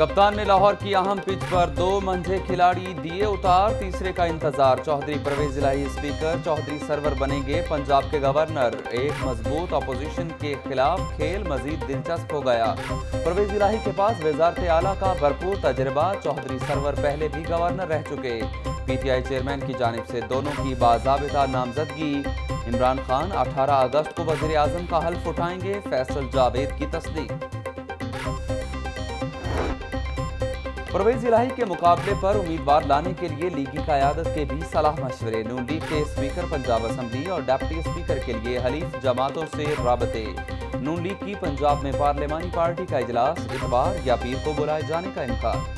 कप्तान ने लाहौर की अहम पिच पर 2 मंझे खिलाड़ी दिए उतार, तीसरे का इंतजार। चौधरी परवेज इलाही स्पीकर, चौधरी सरवर बनेंगे पंजाब के गवर्नर। एक मजबूत अपोजिशन के खिलाफ खेल मजीद दिलचस्प हो गया। परवेज इलाही के पास वजारत आला का भरपूर तजर्बा, चौधरी सरवर पहले भी गवर्नर रह चुके। पीटीआई चेयरमैन की जानिब से दोनों की बाज़ाबिता नामजदगी। इमरान खान 18 अगस्त को वज़ीर आज़म का हल्फ उठाएंगे, फैसल जावेद की तस्दीक। परवेज इलाही के मुकाबले पर उम्मीदवार लाने के लिए लीगी क़यादत के भी सलाह मशवरे। नून लीग के स्पीकर पंजाब असम्बली और डिप्टी स्पीकर के लिए हलीफ जमातों से राबते। नून लीग की पंजाब में पार्लिमानी पार्टी का इजलास इतवार या पीर को बुलाए जाने का इम्कान।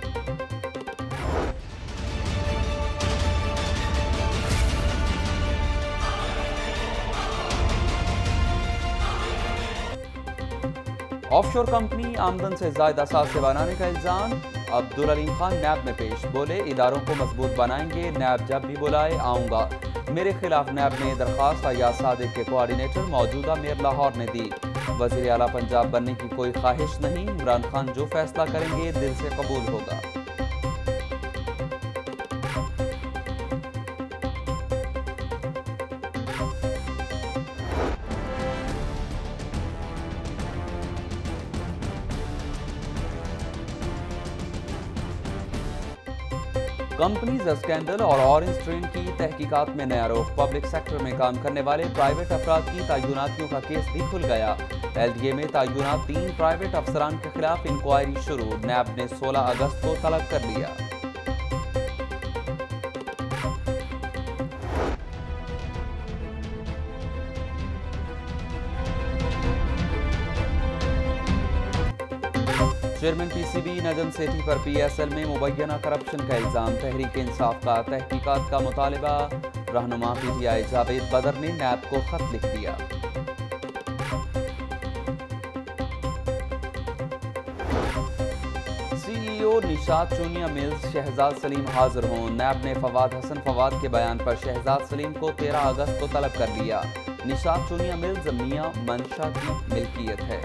ऑफशोर कंपनी आमदन से ज़ायदा असासे बनाने का इल्जाम। अब्दुल अलीम खान नैब में पेश, बोले इदारों को मजबूत बनाएंगे, नैब जब भी बुलाए आऊँगा। मेरे खिलाफ नैब में दरख्वास्त अयाज सादिक के कोऑर्डिनेटर मौजूदा मेयर लाहौर ने दी। वज़ीर आला पंजाब बनने की कोई ख्वाहिश नहीं, इमरान खान जो फैसला करेंगे दिल से कबूल होगा। कंपनीज स्कैंडल और ऑरेंज ट्रेन की तहकीकात में नया रुख। पब्लिक सेक्टर में काम करने वाले प्राइवेट अफराद की तयनातियों का केस भी खुल गया। एलडीए में तयनात 3 प्राइवेट अफसरान के खिलाफ इंक्वायरी शुरू। नैब ने 16 अगस्त को तलब कर लिया। चेयरमैन पीसीबी नजम सेठी पर पीएसएल में मुबैना करप्शन का इल्जाम। तहरीक इंसाफ का तहकीकात का मुतालिबा। रहनुमा पीटीआई जावेद बदर ने नैब को खत लिख दिया। सीईओ निशात चूनिया मिल्स शहजाद सलीम हाजिर हों। नैब ने फवाद हसन फवाद के बयान पर शहजाद सलीम को 13 अगस्त को तलब कर लिया। निशात चूनिया मिल्स मियां मंशा की मिल्कियत है।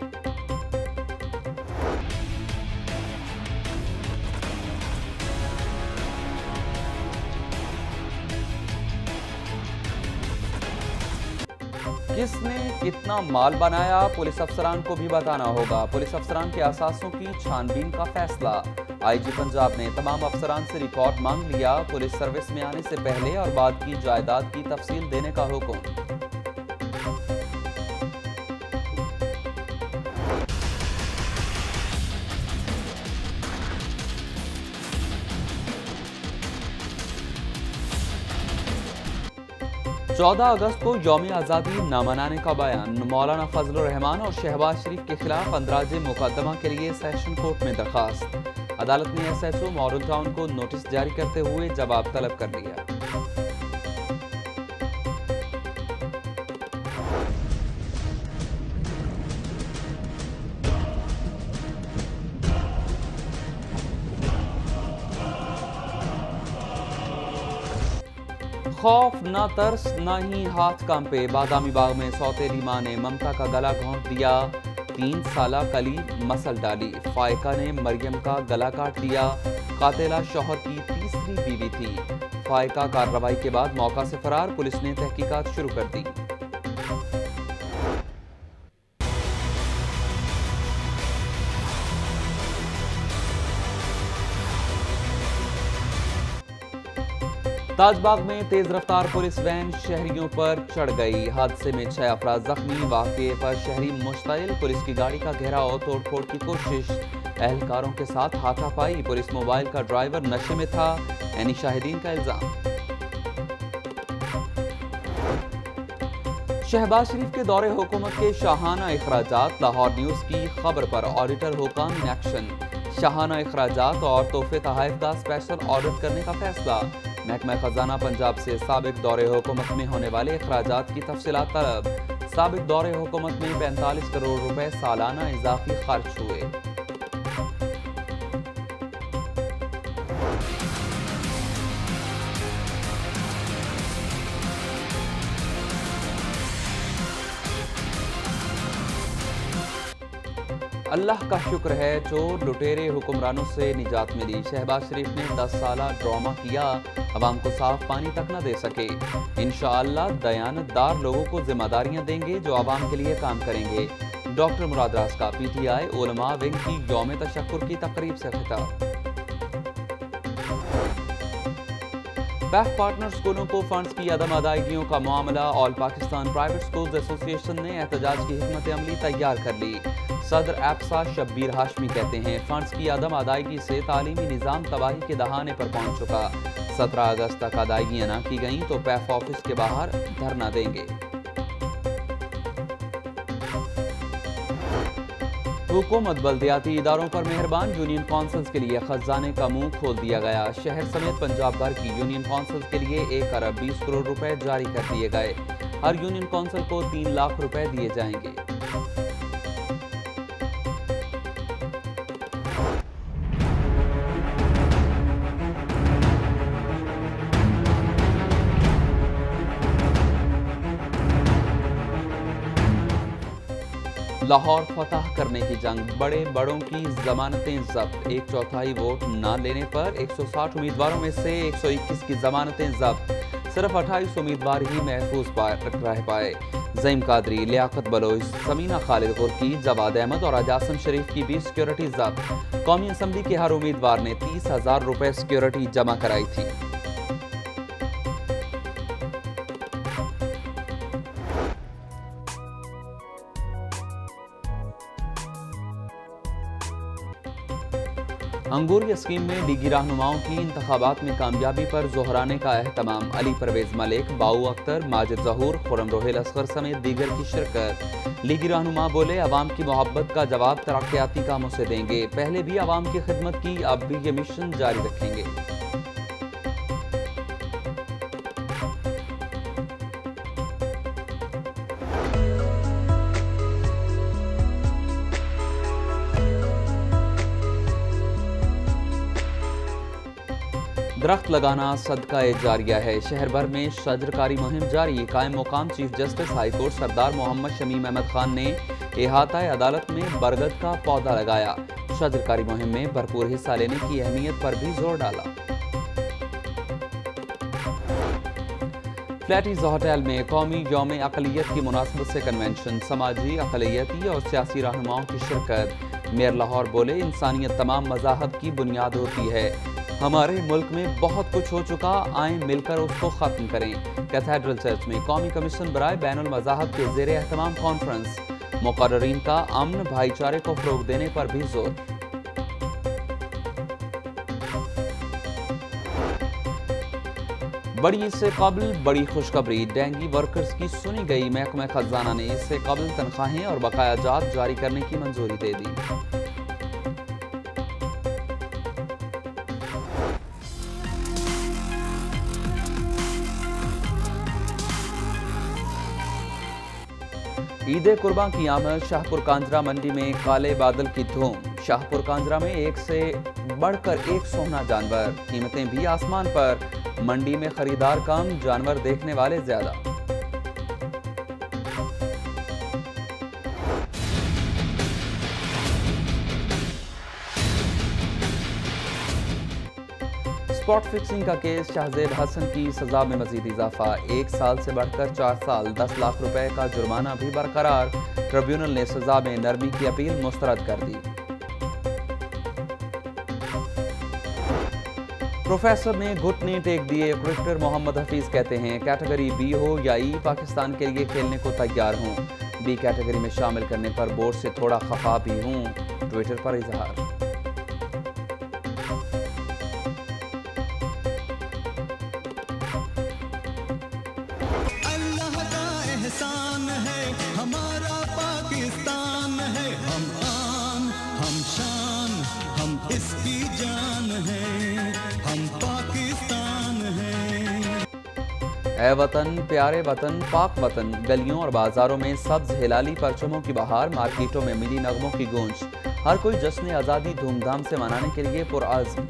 किसने कितना माल बनाया, पुलिस अफसरान को भी बताना होगा। पुलिस अफसरान के असासों की छानबीन का फैसला। आईजी पंजाब ने तमाम अफसरान से रिकॉर्ड मांग लिया। पुलिस सर्विस में आने से पहले और बाद की जायदाद की तफसील देने का हुक्म। चौदह अगस्त को यौम आज़ादी न मनाने का बयान। मौलाना फजलुर रहमान और शहबाज शरीफ के खिलाफ अंदराजे मुकदमा के लिए सेशन कोर्ट में दरखास्त। अदालत ने एसएचओ मॉडल टाउन को नोटिस जारी करते हुए जवाब तलब कर लिया। खौफ न तर्स न ही हाथ कांपे। बादामी बाग में सौतेली मां ने ममता का गला घोंट दिया। 3 साला कली मसल डाली। फायका ने मरियम का गला काट दिया। कातिला शौहर की तीसरी बीवी थी। फायका कार्रवाई के बाद मौका से फरार, पुलिस ने तहकीकात शुरू कर दी। ताजबाग में तेज रफ्तार पुलिस वैन शहरियों पर चढ़ गई। हादसे में 6 अफराद जख्मी। वाक़े पर शहरी मुश्तइल। पुलिस की गाड़ी का घेराव, तोड़फोड़ की कोशिश। एहलकारों के साथ हाथापाई। पुलिस मोबाइल का ड्राइवर नशे में था, ऐनी शाहिदीन का इल्जाम। शहबाज शरीफ के दौरे हुकूमत के शाहाना अखराजात। लाहौर न्यूज़ की खबर पर ऑडिटर हुकाम इन एक्शन। शाहाना अखराजात और तोहफे तोहफ़ का स्पेशल ऑडिट करने का फैसला। महकमा खजाना पंजाब से साबिक दौरे हुकूमत में होने वाले अखराजात की तफसीलात तलब। साबिक दौरे हुकूमत में 45 करोड़ रुपए सालाना इजाफी खर्च हुए। अल्लाह का शुक्र है जो लुटेरे हुक्मरानों से निजात मिली। शहबाज शरीफ ने 10 साला ड्रामा किया, अवाम को साफ पानी तक न दे सके। इंशाअल्लाह दयानतदार लोगों को जिम्मेदारियां देंगे जो अवाम के लिए काम करेंगे। डॉक्टर मुराद रास का PTI उलमा विंग की यौम तशक्कुर की तकरीब से खिताब। पैक पार्टनर स्कूलों को फंड्स की अदम अदायगियों का मामला। All Pakistan private schools association ने एहतजाज की हिकमत अमली तैयार कर ली। सदर एप्सा शब्बीर हाशमी कहते हैं फंड्स की अदम अदायगी से तालीमी निज़ाम तबाही के दहाने पर पहुंच चुका। 17 अगस्त तक अदायगियां न की गईं तो पैफ ऑफिस के बाहर धरना देंगे। हुकूमत बल्दियाती इदारों पर मेहरबान। यूनियन काउंसिल्स के लिए खजाने का मुंह खोल दिया गया। शहर समेत पंजाब भर की यूनियन काउंसिल्स के लिए 1 अरब 20 करोड़ रुपए जारी कर दिए गए। हर यूनियन काउंसिल को 3 लाख रुपए दिए जाएंगे। लाहौर फतह करने की जंग, बड़े बड़ों की जमानतें जब्त। 1/4 वोट न लेने पर 160 उम्मीदवारों में से 121 की जमानतें जब्त। सिर्फ 28 उम्मीदवार ही महफूज रह पाए। ज़ईम कादरी, लियाकत बलोच, समीना खालिद गुरकी, जवाद अहमद और अजासम शरीफ की भी सिक्योरिटी जब्त। कौमी असम्बली के हर उम्मीदवार ने 30,000 रुपए सिक्योरिटी जमा कराई थी। अंगूरिया स्कीम में लीगी रहनुमाओं की इंतखाबात में कामयाबी पर जोहराने का एहतमाम। अली परवेज मलिक, बाऊ अख्तर, माजिद जहूर, खुरम रोहिल असगर समेत दीगर की शिरकत। लीगी रहनुमा बोले अवाम की मोहब्बत का जवाब तरक्याती कामों से देंगे। पहले भी अवाम की खिदमत की, अब भी ये मिशन जारी रखेंगे। दरख्त लगाना सदका जारिया है। शहर भर में शजरकारी मुहिम जारी। कायम मुकाम chief justice high court Sardar Muhammad Shamim Ahmed Khan ने इहाता अदालत में बरगद का पौधा लगाया। शजरकारी मुहिम में भरपूर हिस्सा लेने की अहमियत पर भी जोर डाला। फ्लैटीज होटल में कौमी यौम अक़लियत की मुनासबत से कन्वेंशन। समाजी, अक़लियती और सियासी रहनुमाओं की शिरकत। मेयर लाहौर बोले इंसानियत तमाम मज़ाहब की बुनियाद होती है। हमारे मुल्क में बहुत कुछ हो चुका, आए मिलकर उसको खत्म करें। कैथेड्रल चर्च में कौमी कमीशन बराए बैनुल मज़ाहब के ज़ेरे एहतमाम कॉन्फ्रेंस। मुक़र्ररीन का अमन भाईचारे को फ़रोग़ देने पर भी जोर। बड़ी इससे कबल बड़ी खुशखबरी, डेंगी वर्कर्स की सुनी गई। महकमा खजाना ने इससे कबल तनख्वाहें और बकाया जात जारी करने की मंजूरी दे दी। ईद कुर्बान की आमद। शाहपुर कांजरा मंडी में काले बादल की धूम। शाहपुर कांजरा में एक से बढ़कर एक सोना जानवर। कीमतें भी आसमान पर। मंडी में खरीदार कम, जानवर देखने वाले ज्यादा। स्पॉट फिक्सिंग का केस, शाहजेब हसन की सजा में मजीद इजाफा। 1 साल से बढ़कर 4 साल, 10 लाख रुपए का जुर्माना भी बरकरार। ट्रिब्यूनल ने सजा में नरमी की अपील मुस्तरद कर दी। प्रोफेसर ने घुटने टेक दिए। क्रिकेटर मोहम्मद हफीज कहते हैं कैटेगरी B हो या E, पाकिस्तान के लिए खेलने को तैयार हूँ। B कैटेगरी में शामिल करने पर बोर्ड से थोड़ा खफा भी हूँ, ट्विटर पर इजहार। हमारा पाकिस्तान है, हम आन, हम शान, हम इसकी जान है, हम पाकिस्तान है। ऐ वतन प्यारे वतन पाक वतन। गलियों और बाजारों में सब्ज हिलाली परचमों की बहार। मार्केटों में मिली नगमों की गूंज। हर कोई जश्न आज़ादी धूमधाम से मनाने के लिए पुरआज़्म।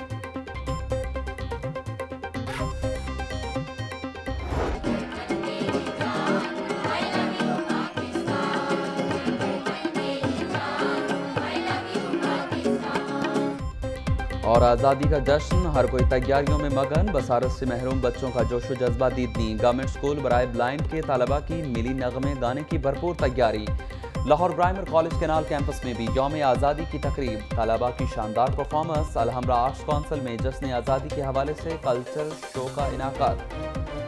और आज़ादी का जश्न, हर कोई तैयारियों में मगन। बसारत से महरूम बच्चों का जोशो जज्बा दीदनी। गवर्नमेंट स्कूल बराए ब्लाइंड के तालबा की मिली नगमे गाने की भरपूर तैयारी। Lahore primary college canal campus में भी यौम आज़ादी की तकरीब, तालबा की शानदार परफॉर्मेंस। अलहमरा आर्ट्स काउंसिल में जश्न आज़ादी के हवाले से कल्चर शो का इनाकात।